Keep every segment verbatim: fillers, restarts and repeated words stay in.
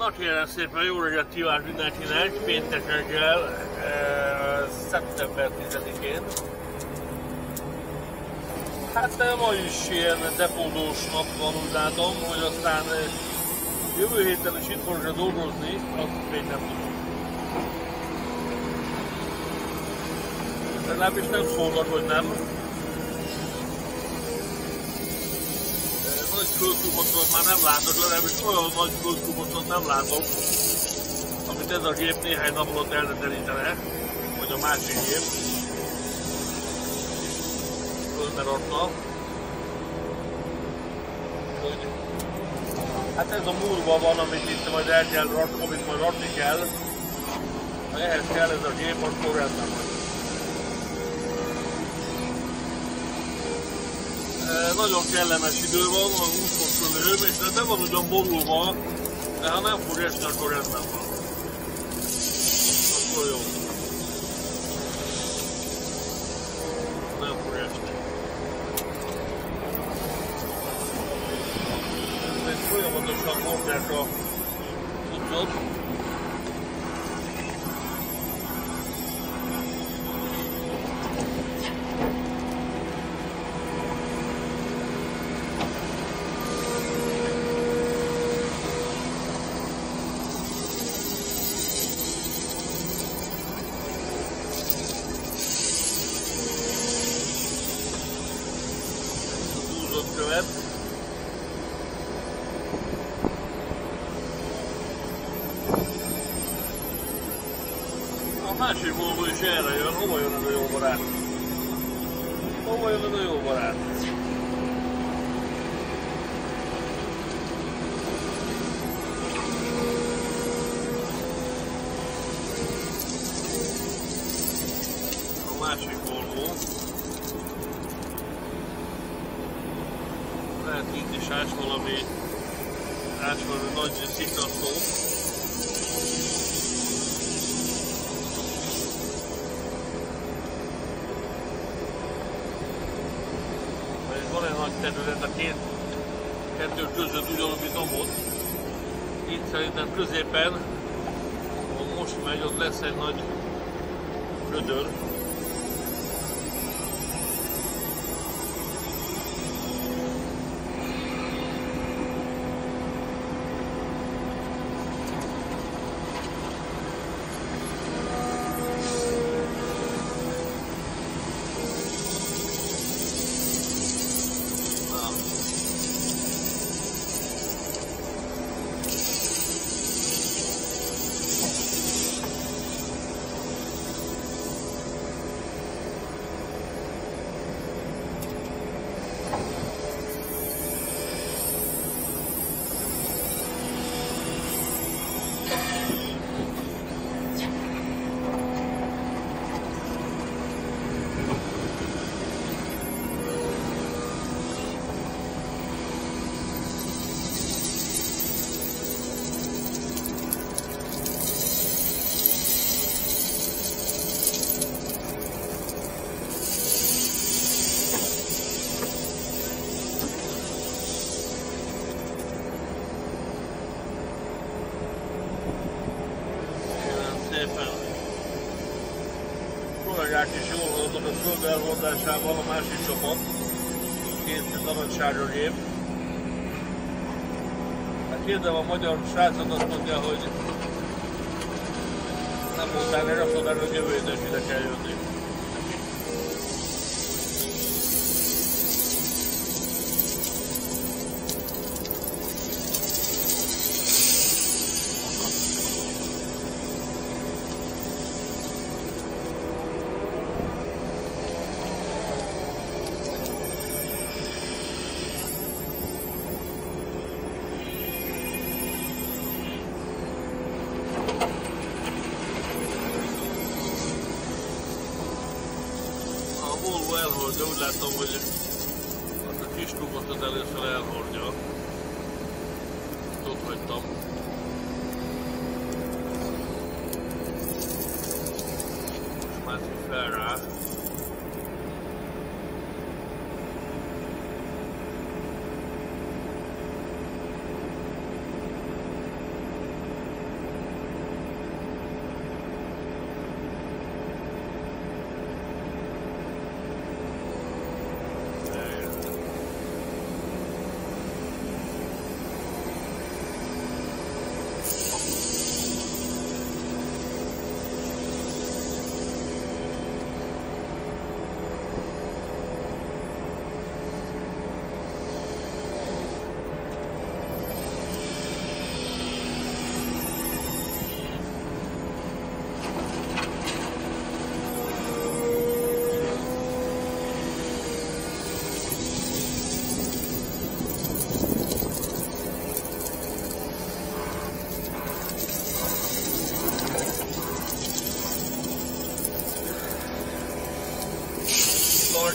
Na kérem szépen, jó reggelt kívánok mindenkinek, péntek reggel, e, szeptember tizedikén. Hát ma is ilyen depódós nap van, úgy látom, hogy aztán jövő héten is itt fogok dolgozni, azt még nem tudom. Legalábbis nem szólnak, hogy nem. Nagy földkubotot már nem látok, legalábbis olyan nagy földkubotot nem látok, amit ez a gép néhány nap alatt elterítene, vagy a másik gép. Földbe rakna. Hát ez a múlva van, amit itt majd el kell rakni, amit majd rakni kell. Ha ehhez kell ez a gép, akkor rendben van. Nagyon kellemes idő van, van húsz fok körül hőm, és nem van ugyan borulva, de ha nem fog esni, akkor rendben van. Akkor jó. Nem fog esni. Ezt folyamatosan mondják a cuccot. Követ. A másik Volvo is erre jön, hova jön ez a jó barát? Hova jön ez a jó barát? A másik Volvo. Lehet itt is ás valami, ás valami nagy sziklasztó. Van egy nagy terület a két kettő között ugyanúgy, mint amott. Itt szerintem középen, ahol most megy, ott lesz egy nagy gödör. Kollégák is jól hallottak a föld elhordásával, a másik csapat, két narancsága gép. Hát kérdem a magyar srácot, azt mondja, hogy nem mondtál erre, azt mondták, hogy jövő héten ide kell jönni. Volvo elhordja, úgy láttam, hogy azt a kis kubotot először elhordja. Ott hagytam. Most mászik fel rá.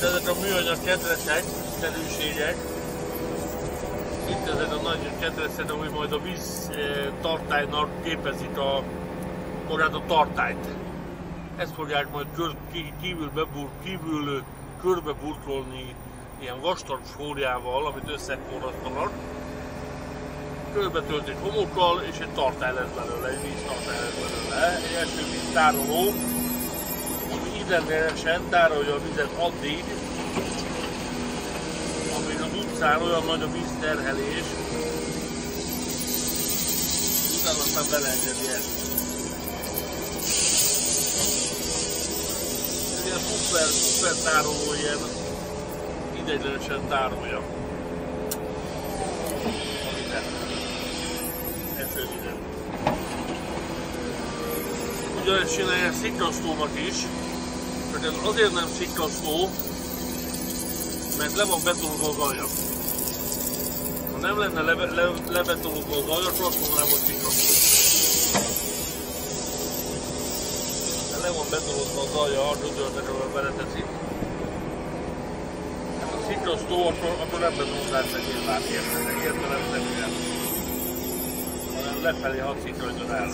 ezek a műanyag ketrecek, szerűségek. Itt ezek a nagy ketrecek, ami majd a víz tartálynak képezik a, magát a tartályt. Ezt fogják majd kívül, bebur, kívül körbe burkolni ilyen vastag fóliával, amit összeforrasztanak. Körbe töltik homokkal, és egy tartály lesz belőle, egy víztartály lesz belőle. Egy első víztároló, ami idegenesen tárolja a vizet addig, amíg az utcán olyan nagy a vízterhelés, utána aztán belengedi ezt. Ez ilyen szuper, szuper tároló, ilyen ideiglenesen tárolja. Ugyanezt csinálják sziklasztónak is, csak ez azért nem sziklasztó, mert le van betonozva az alja. Ha nem lenne le, le, lebetonozva az alja, akkor azt mondanám, hogy sziklasztó. De le van betonozva az alja, a rödöltek, ahol beleteszik. Hát a sziklasztó, akkor, akkor nem betonozás meg nyilván értene, értelem nem ilyen. Hanem lefelé hat szikladjon el.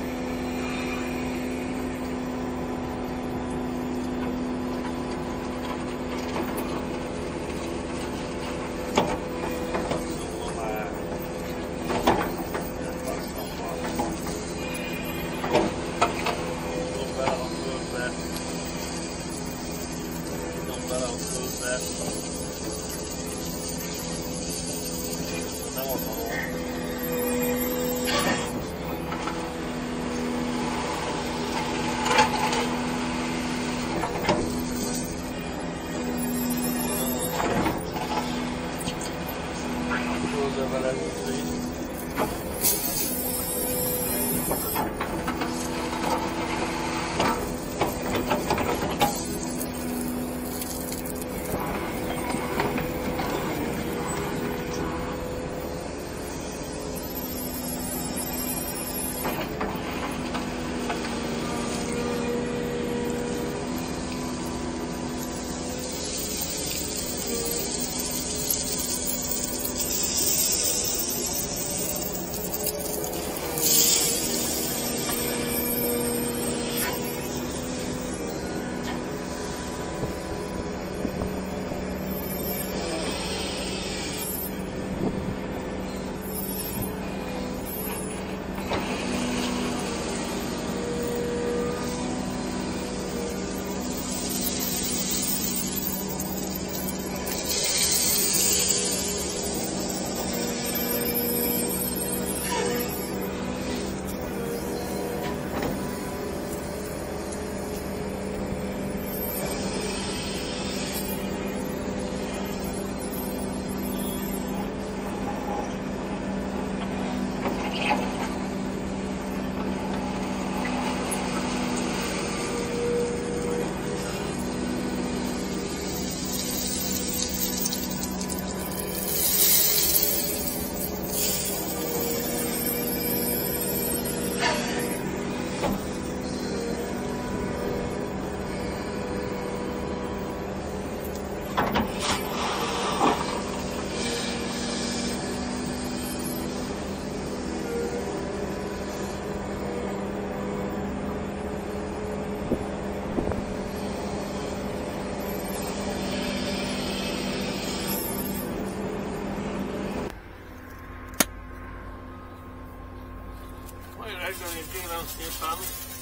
reggelét kérem szépen.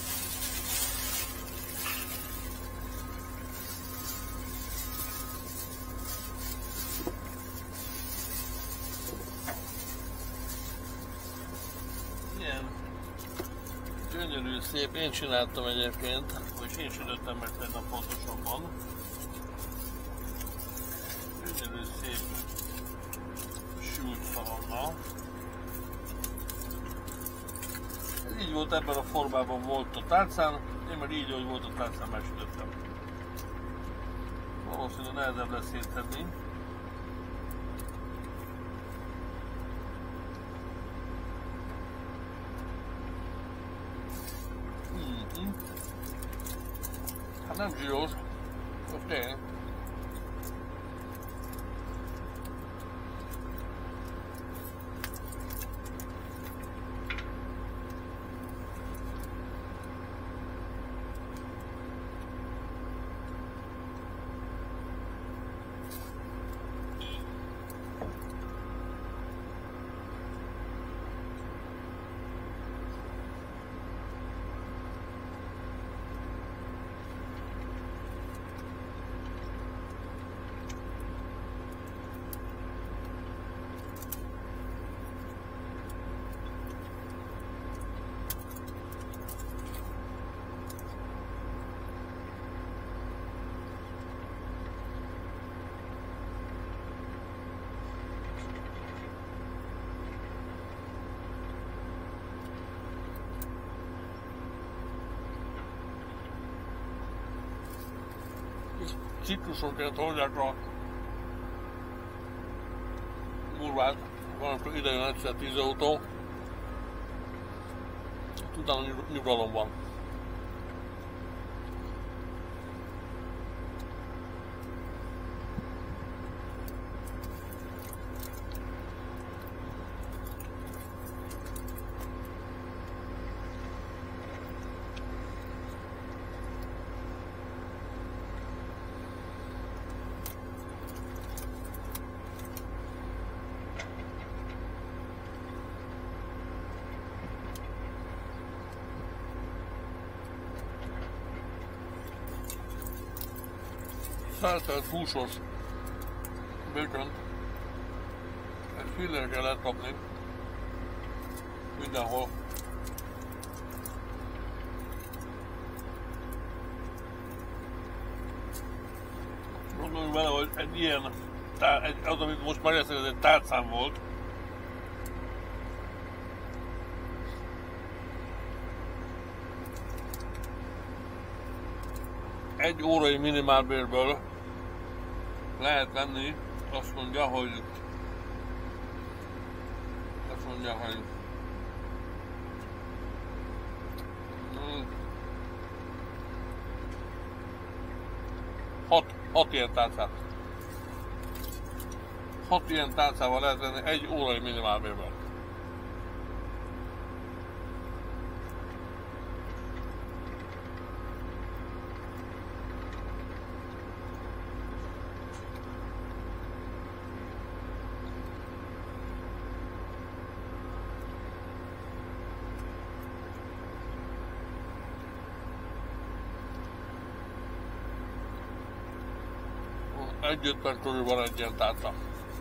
Ilyen gyönyörű, szép. Én csináltam egyébként, és én sütöttem meg szerintem pontosabban. Gyönyörű, szép sült szalonna. Ez így volt, ebben a formában volt a tárcán, én meg így, ahogy volt a tárcán, megsütöttem. Valószínűleg nehezebb lesz széttenni. Mm-hmm. Hát nem zsíros, most tényleg. citrusonként hozzák a murvát, valamikor ide jön egyszer tíz autó, utána nyugalom van. Feltelt húsos bacon, egy fillérre lehet kapni mindenhol. Gondoljunk vele, hogy egy ilyen, egy, az, amit most megeszek, ez egy tárcám volt. Egy órai minimálbérből lehet venni, azt mondja, hogy azt mondja, hogy hmm, hat, hat ilyen tárcát. Hat ilyen tárcával lehet venni egy órai minimálbérből. Egy-öt perc körül van egy ilyen tárca.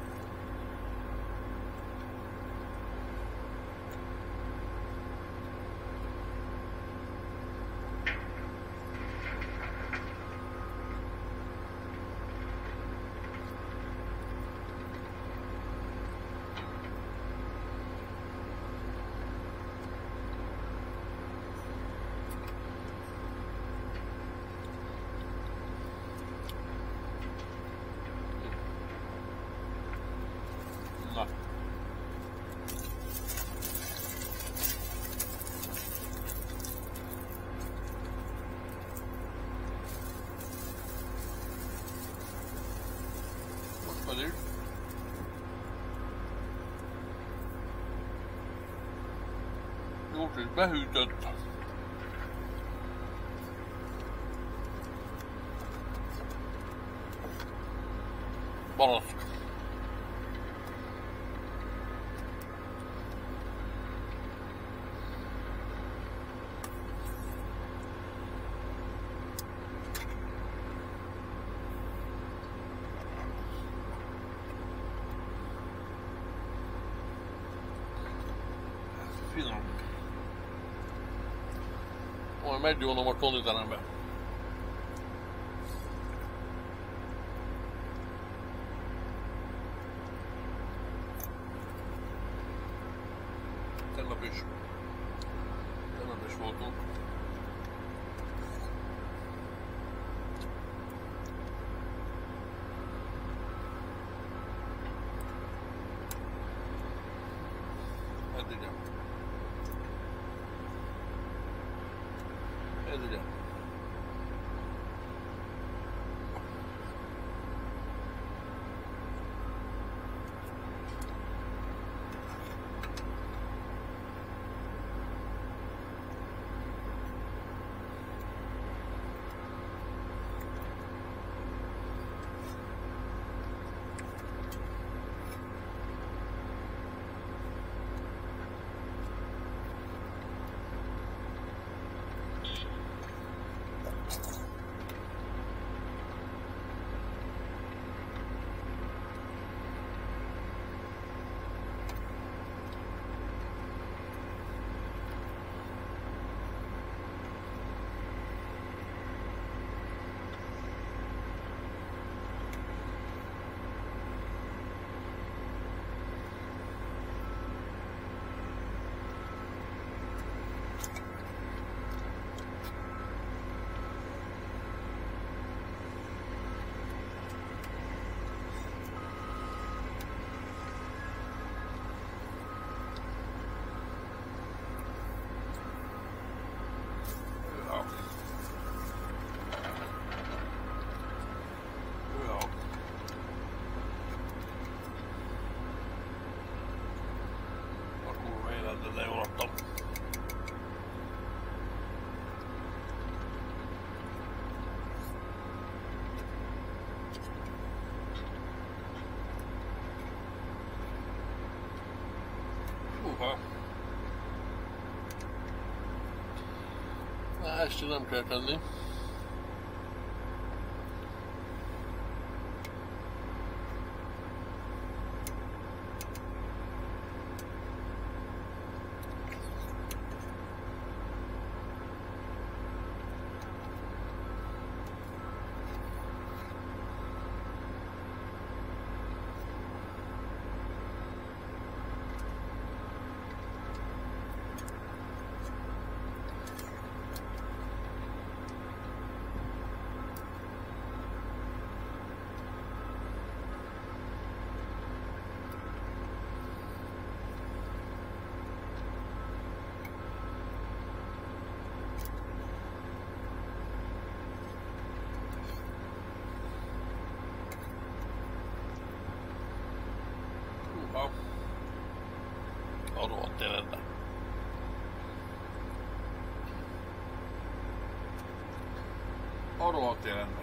Na. Most pedig jó kis behűtött barack. Finom. Majd meggyónom a konditerembe. Tegnap is. Tegnap is voltunk. Ez ugye. Ez ugye. de jól adtam. Húha! Na, ezt nem kell tenni. A rohadt életben. A rohadt életben.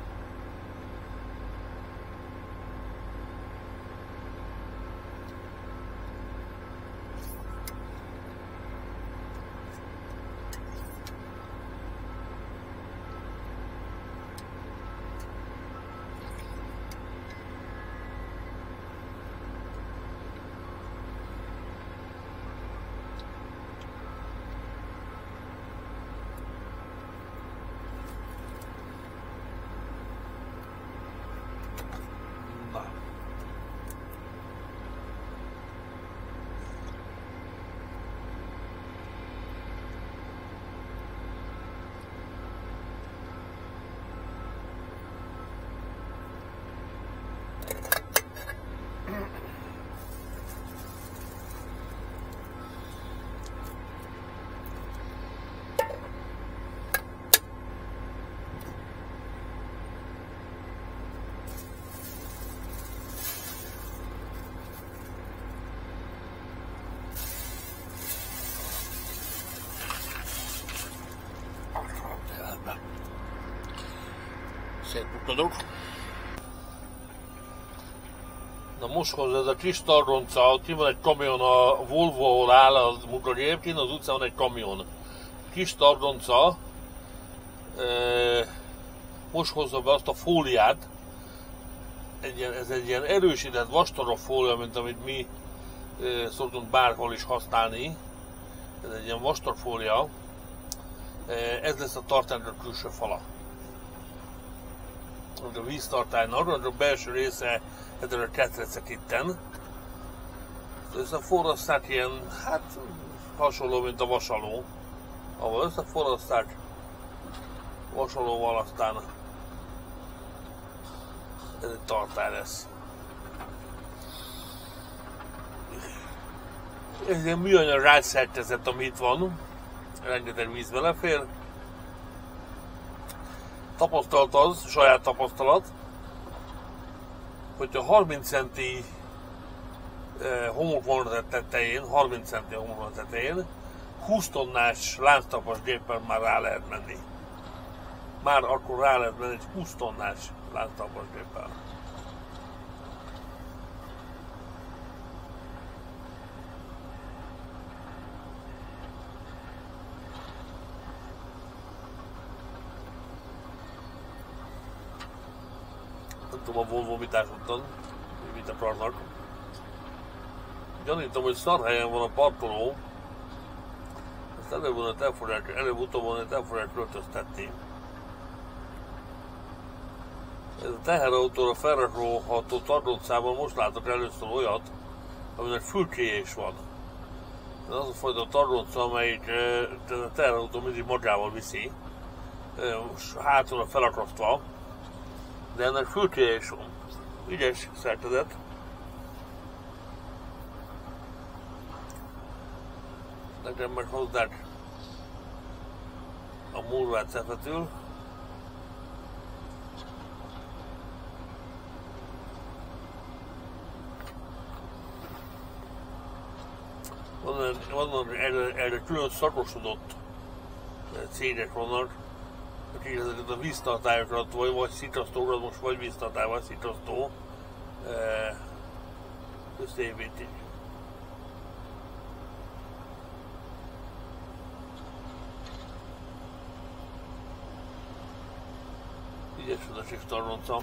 Szétbukadok. Na most hozzá ez a kis tarronca, ki van egy kamion a Volvo, ahol áll a munkagép, az utcán van egy kamion. Kis tarronca, e, most hozza be azt a fóliát, egy ilyen, ez egy ilyen erősített vastagabb fólia, mint amit mi e, szoktunk bárhol is használni. Ez egy ilyen vastag fólia, e, ez lesz a tartálynak a külső fala. A víztartálynak, a belső része ezzel a ketrecek itten. Ez a forraszták ilyen, hát hasonló, mint a vasaló. Ahol összeforraszták vasalóval, aztán ez egy tartály lesz. Ez egy műanyag rájszerkezet, ami itt van. Rengeteg víz belefér. Tapasztalat az, saját tapasztalat, hogyha harminc centi homok van a tetején, harminc centi homok van a tetején, húsz tonnás lánctapas géppel már rá lehet menni. Már akkor rá lehet menni egy húsz tonnás lánctapas géppel. Nem tudom a Volvo mit ásottan, mit akarnak. Gyanítom, hogy szar helyen van a parkoló. Ezt előbb-utóbb el fogják, előbb-utóbb el fogják költöztetni. Ez a teherautóra felrakható tartócában most látok először olyat, aminek fülkéje van. Ez az a fajta tartóca, amelyik a teherautó mindig magával viszi, hátulra felakasztva. De ennek fülkéje is van. Ügyes szerkezet. Nekem meg hozzák a múlvát szefetül. Van, van erre, erre külön szakosodott cégek vannak, akik ezeket a víztartályokat, vagy, vagy szikrasztókat, most vagy víztartály, vagy szikrasztó, összeépítik. Ügyes az a csiftarronca.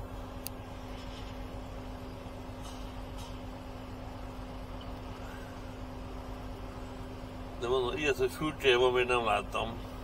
De mondom, ilyet, hogy fürtje van, még nem láttam.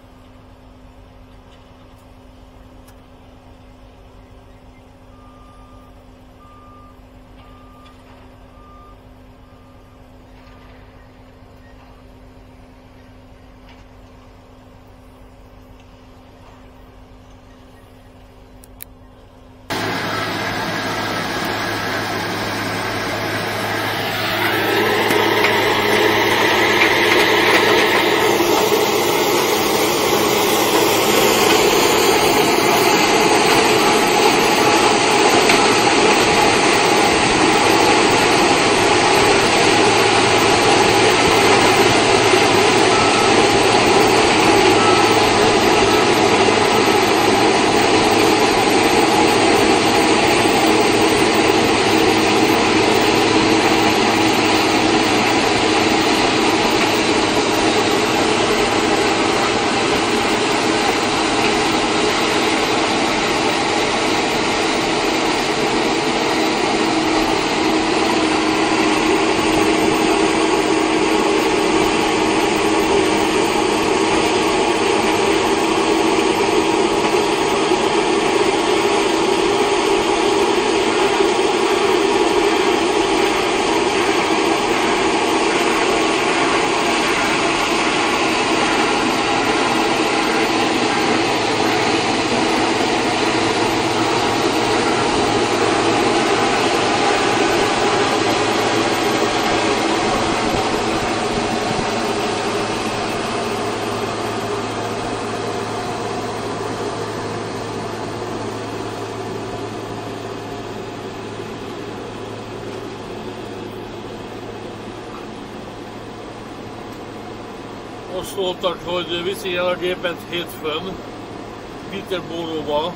Most szóltak, hogy viszi el a gépet hétfőn Peterboroughba.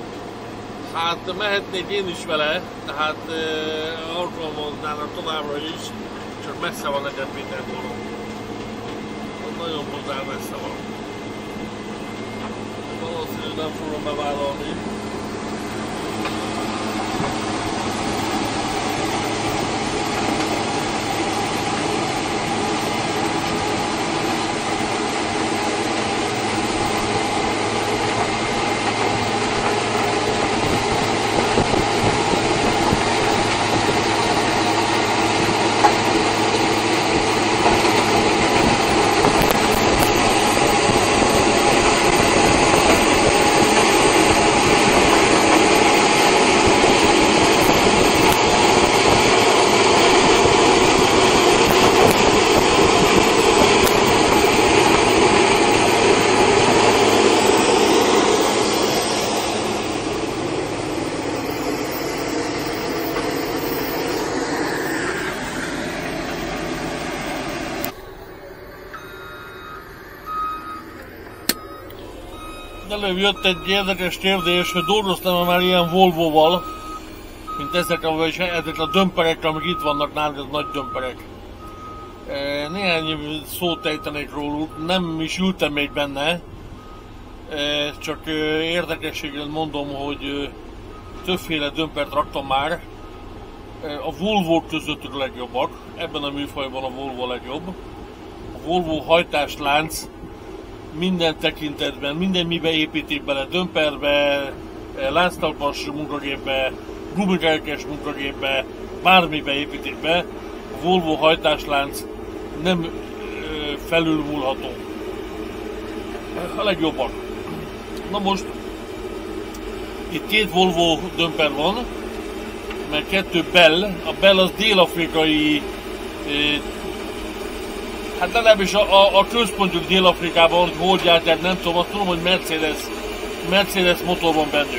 Hát mehetnék én is vele, tehát e, alkalmaznának továbbra is, csak messze van nekem Peterborough. Nagyon brutál messze van. Valószínűleg nem fogom bevállalni. Előbb jött egy érdekes kérdés, hogy dolgoztam már ilyen Volvoval, mint ezek a, ezek a dömperekre, amik itt vannak nálunk, ez nagy dömperek. Néhány szót ejtenék róluk, nem is ültem még benne, csak érdekességgel mondom, hogy többféle dömpert raktam már. A Volvo között a legjobbak, ebben a műfajban a Volvo a legjobb. A Volvo hajtáslánc minden tekintetben, minden mibe építik bele, dömperbe, lánctalpas munkagépbe, gumikelkes munkagépbe, bármibe építik be, a Volvo hajtáslánc nem felülmúlható. A legjobbak. Na most, itt két Volvo dömper van, meg kettő Bell. A Bell az dél-afrikai, hát legalábbis a, a, a központjuk Dél-Afrikában, hogy hol gyártják, nem tudom, azt tudom, hogy Mercedes, Mercedes motor van bennük.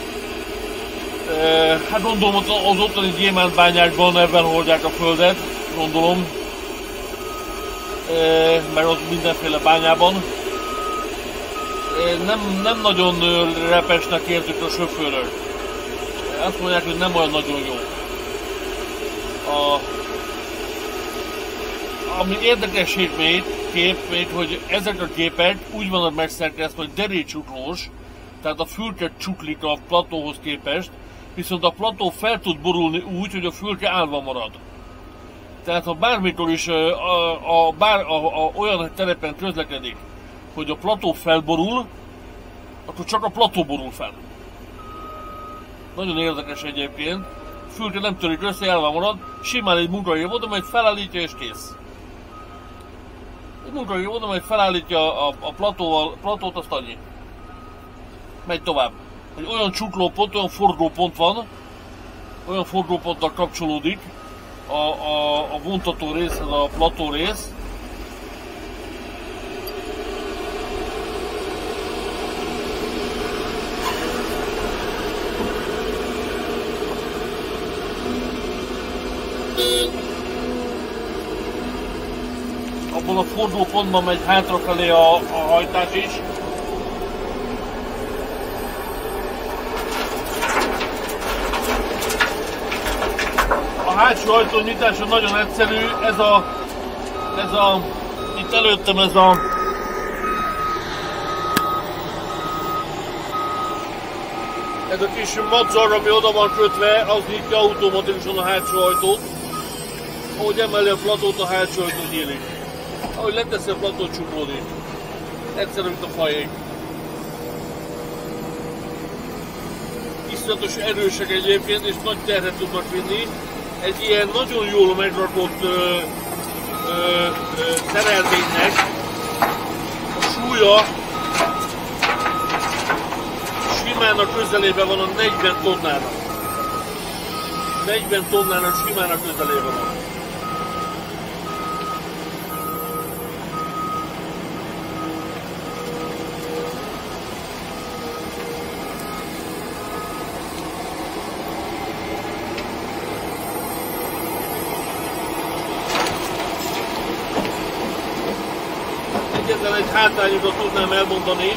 E, hát gondolom, az ottani gyémántbányákban ebben hordják a földet, gondolom, mert ott mindenféle bányában. Nem, nem nagyon repesnek értük a sofőrök. Azt mondják, hogy nem olyan nagyon jó. A, ami érdekesség még, kép még, hogy ezek a képek úgy vannak megszerkesztve, hogy derécsuklós, tehát a fülke csuklik a platóhoz képest, viszont a plató fel tud borulni úgy, hogy a fülke állva marad. Tehát ha bármikor is a, a, bár, a, a, olyan terepen közlekedik, hogy a plató felborul, akkor csak a plató borul fel. Nagyon érdekes egyébként. A fülke nem törik össze, elve marad, simán egy munkahely oda, majd felállítja és kész. Egy munkahely oda, majd felállítja a, a platóval, platót, azt annyi. Megy tovább. Egy olyan csuklópont, olyan forgópont van, olyan forgóponttal kapcsolódik a, a, a vontató részhez a plató rész, abban a fordulópontban megy hátrafelé a, a hajtás is. A hátsó ajtó nyitása nagyon egyszerű, ez a, ez a, itt előttem ez a, ez a kis madzar, ami oda van kötve, az nyitja automatikusan a hátsó ajtót. Ahogy emeli a platót, a hátsó ajtó nyílik. Ahogy leteszi a platót, csuklódik. Egyszerű, mint a fajék. Iszonyatos erősek egyébként, és nagy terhet tudnak vinni. Egy ilyen nagyon jól megrakott ö, ö, ö, szerelvénynek a súlya simán a közelében van a negyven tonnának. negyven tonnának simán a közelében van. Egyetlen egy hátrányukat tudnám elmondani,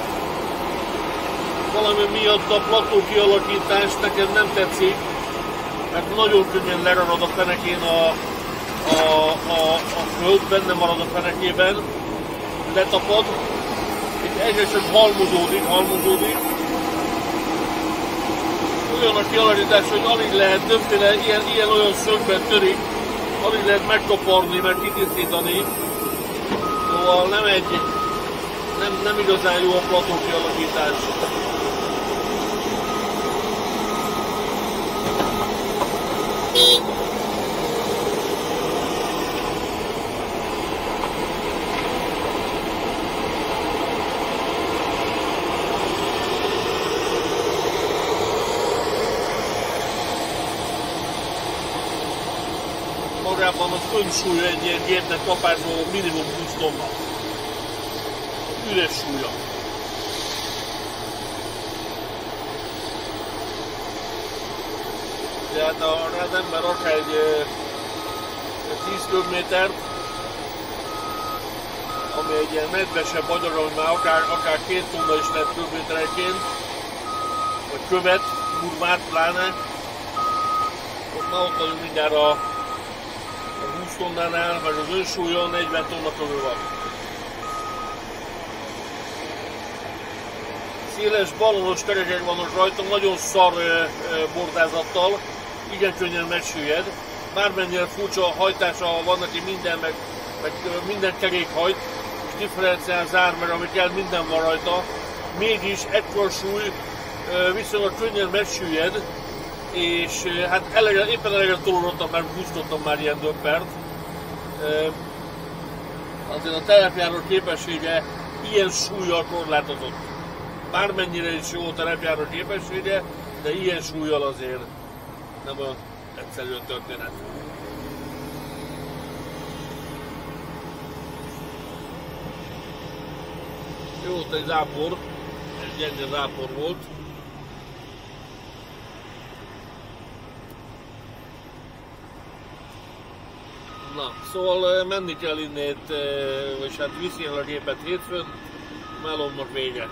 valami miatt a plató kialakítás nekem nem tetszik, mert nagyon könnyen lerarad a fenekén a, a, a, a föld, benne marad a fenekében, letapad, és egyre csak halmozódik, halmozódik. Olyan a kialakítás, hogy alig lehet többféle ilyen, ilyen olyan szögben törik, alig lehet megkaparni, meg kitisztítani. Szóval nem egy, nem, nem igazán jó a plató kialakítás. Magában az önsúlya egy ilyen gépnek kapásból minimum húsz tonna. Üres súlya. Tehát az ember akár egy, egy tíz köbmétert, ami egy ilyen nedvesebb anyag, ami már akár, akár két tonna is lehet köbméterenként, vagy követ, burmát pláne, ott már ott vagyunk mindjárt a, a húsz tonnánál, mert az önsúlya negyven tonna körül van. Széles balonos kerekek vannak rajta, nagyon szar bordázattal, igen könnyen megsüllyed. Bármennyire furcsa a hajtása van neki minden, meg, meg minden kerék hajt, és differenciál zármer, ami kell, minden van rajta. Mégis ekkor súly viszonylag könnyen megsüllyed, és hát elege, éppen eleget tolódottam, mert húztottam már ilyen dömpert. Azért a terepjáró képessége ilyen súllyal korlátozott. Bármennyire is jó a terepjáró képessége, de ilyen súllyal azért nem olyan egyszerű a történet. Jó, ott egy zápor, egy gyenge zápor volt. Na, szóval menni kell innét, vagy hát viszi el a gépet hétfőn, melómnak vége.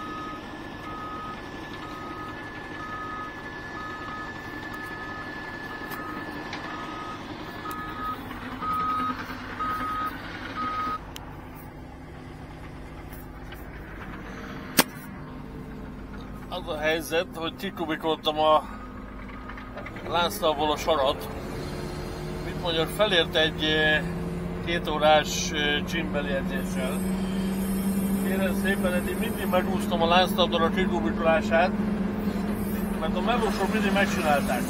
Az a helyzet, hogy kikubikoltam a lánctalból a sarat. Mit mondjak, felért egy két órás csimbeli edzéssel. Kérem szépen, eddig mindig megúsztam a lánctalból a kikubikolását, mert a melósok mindig megcsinálták.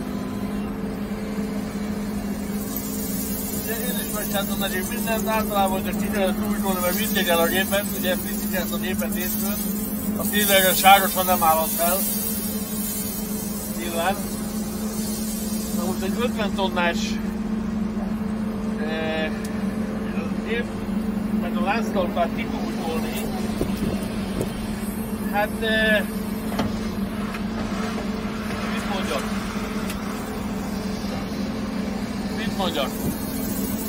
Ugye én is megcsináltam nekik mindent, általában, hogyha ki kellett kubikolni, mert vitték el a gépet, ugye viszik ezt a gépet hétfőn, a tényleg sárosan nem állhat fel. Nyilván. Na most egy ötven tonnás eh, gép, meg a lánctalpát kikubikolni, hát eh, mit mondjak? Mit mondjak?